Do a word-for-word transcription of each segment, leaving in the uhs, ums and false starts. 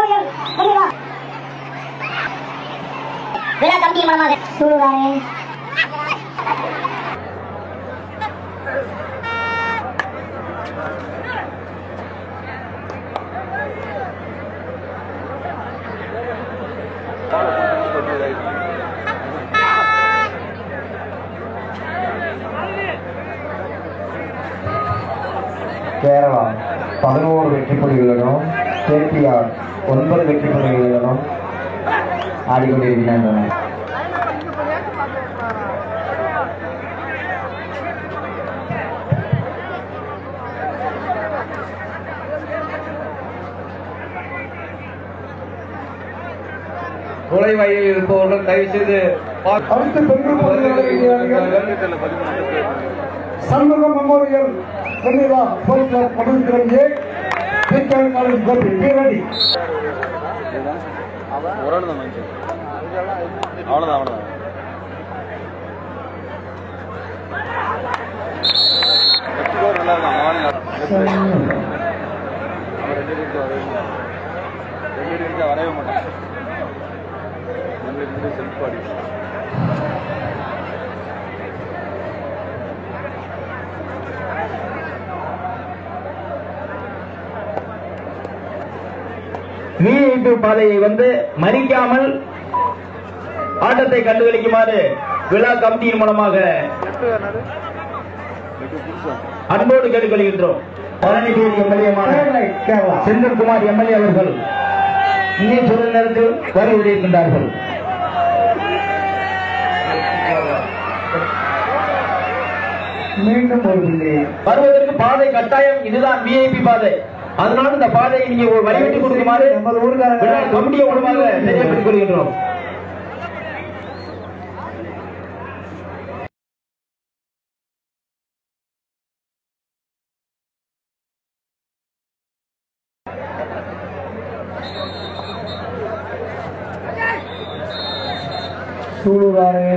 விழா கமிட்டி மூலமாக சூழ்வாரே கேரளா பதினோரு வெற்றி புள்ளிகளுடனும் கேபிஆர் ஒன்பது வெற்றி புள்ளிகளுடனும் ஆடிக்கொண்டிருக்கின்றன. நுழைவாயில் இருப்பவர்கள் தயவு செய்து அடுத்து Shanmugam memorial Vennila sports club Madurai A PKL college Gopi பீரடி அவ்வளவுதான் அவ்வளவுதான் வரவே மாட்டான் செல்பாடி விஐபி பாதையை வந்து மறிக்காமல் ஆட்டத்தை கண்டுகளிக்குமாறு விழா கமிட்டியின் மூலமாக அன்போடு கேட்டுக்கொள்கின்றோம். பழனிபேரி எம்எல்ஏமான செந்தில்குமார் எம்எல்ஏ அவர்கள் இன்னும் சில நேரத்தில் வருகின்றார்கள். மீண்டும் வருவதற்கு பாதை கட்டாயம். இதுதான் விஐபி பாதை. அதனால இந்த பாதையை நீங்க வழிவிட்டு கொடுக்குமாறு கமிட்டியை மூலமாக தெரியப்படுத்திக் கொள்கின்றோம். சூழ்வாரே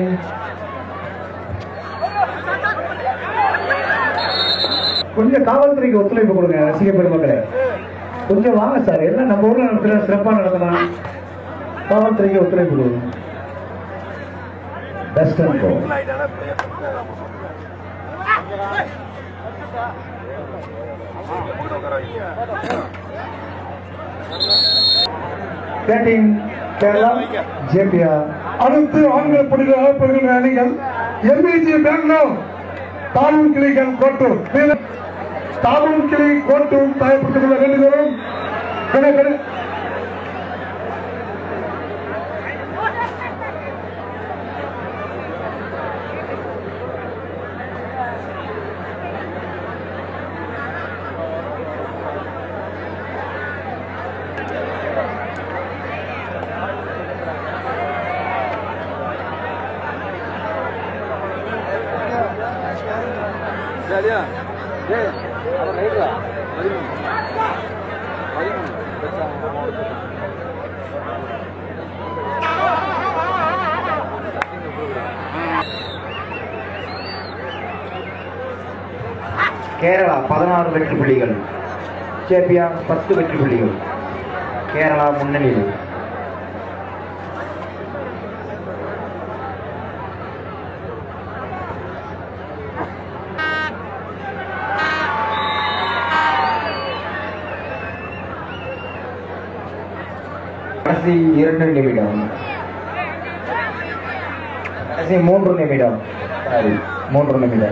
கொஞ்சம் காவல்துறைக்கு ஒத்துழைப்பு கொடுங்க. ரசிக பெருமக்களே கொஞ்சம் வாங்க சார். எல்லாம் நம்ம ஊர்ல நடத்துற சிறப்பா நடத்தலாம். காவல்துறைக்கு ஒத்துழைப்பு கொடுங்க. Batting Kerala JPR. அடுத்து ஆண்கள் போட்டியில் ஆடப்படுகின்ற அணிகள் எம்பிஜி பெங்களூர் தாவூன் கிளிகள் கோட்டூர். தாவூன் கிளி கோட்டூர் தயாரிப்பட்டுக் கொள்ள ரெண்டு பேரும் கணக்கு கேரளா பதினாறு வெற்றி புள்ளிகள், கேபிஆர் பத்து வெற்றி புள்ளிகள். கேரளா முன்னணியில். கடைசி இரண்டு நிமிடம், கடைசி மூன்று நிமிடம், மூன்று நிமிடம்.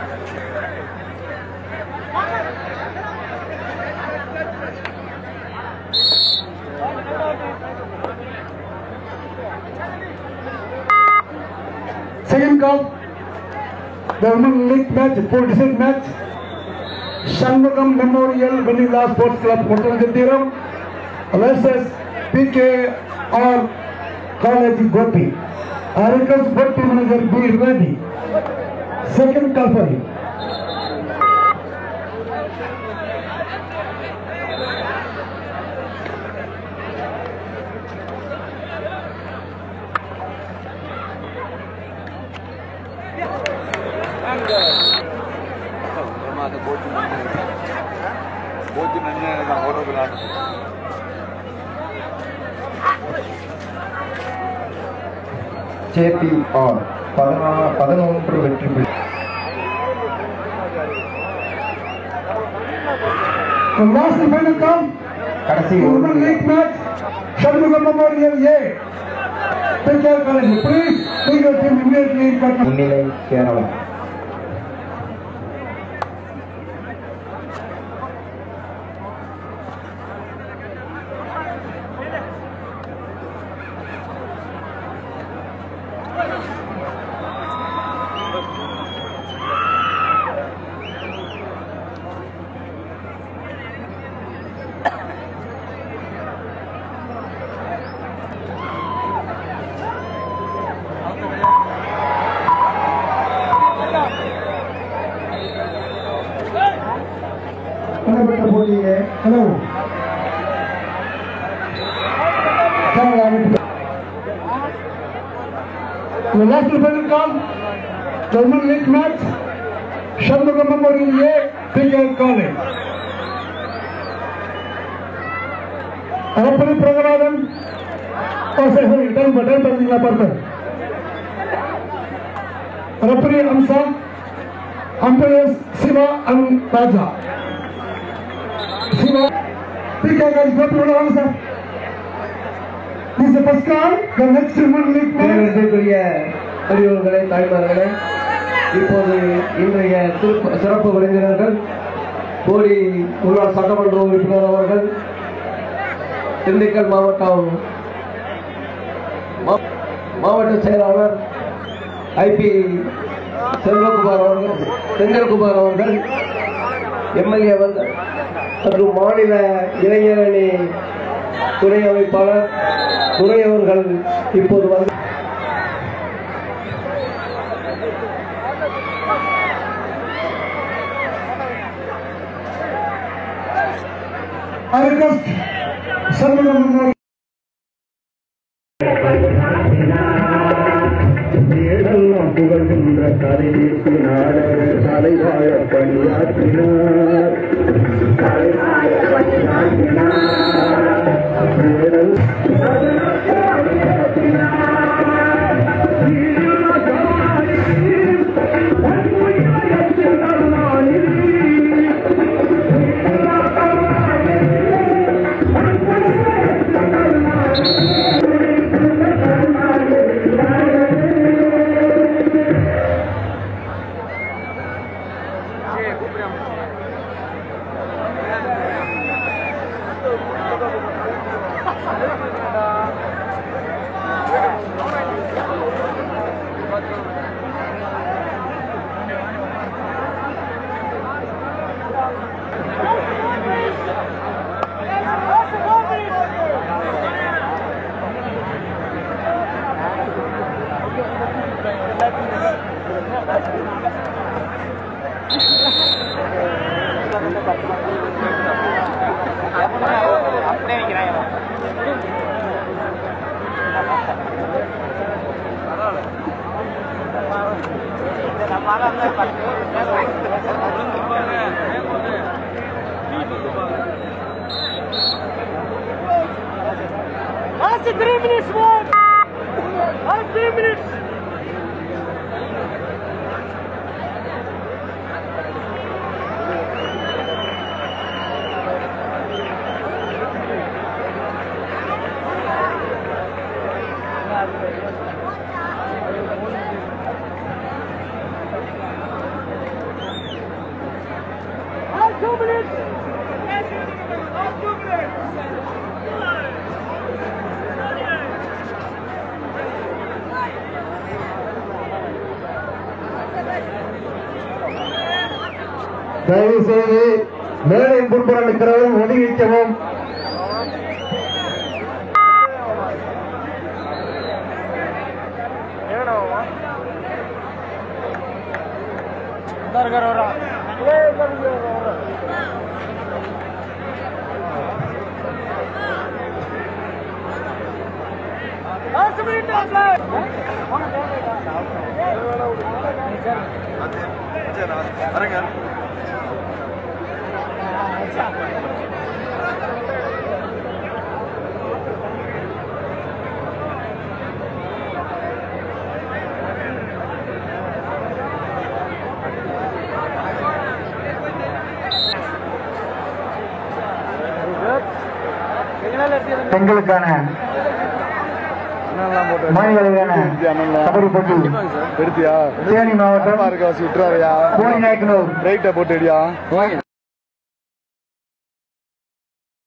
Second call, the Women League match, full decision match. Shanmugam Memorial Vanilla Sports Club, Mottangathiram versus P K R College Gopi. I request both team manager be ready. Second call for him. போச்சு நன்மை ஓட்டோவில் JPR பதினொன்று வெற்றி புள்ளி. கடைசி league match Shanmugam memorial A PKR college. Please take your team immediately in court. முன்னிலை கேரளா. போட்டியே hello The last final call, German League match, Shanmugam Memorial A, P K College. Arapani Pragaradan, oh sorry, sorry, turn by turn by perfect. Arapani Amsa, umpires Siva and Raja. Siva, P K College, go to one answer. This is the first call, the next German League match. பெரியவர்களே, தாய்மார்களே, இப்போது இன்றைய சிறப்பு விருந்தினர்கள் போடி முன்னாள் சட்டமன்ற உறுப்பினர் அவர்கள், திண்டுக்கல் மாவட்டம் மாவட்ட செயலாளர் ஐபி செல்வகுமார் அவர்கள், செந்தில்குமார் அவர்கள், எம்எல்ஏ அவர்கள் மற்றும் மாநில இளைஞரணி துணை அமைப்பாளர் துறை அவர்கள் இப்போது வந்து I request Shanmugam Memorial. புகழ்கின்ற கரையினார் தலைவாழ பணியாற்றினார் Last three minutes more. Last three minutes. Last two minutes. Last two minutes. தயவு செய்து மேடை முன்புறம் இருக்கிறவர்கள் ஒதுங்கி வைக்கவும். வரங்க பெண்களுக்கான மாநில அளவிலான கபடி போட்டி தேனி மாவட்டம் கோடி நாயக்கனூர்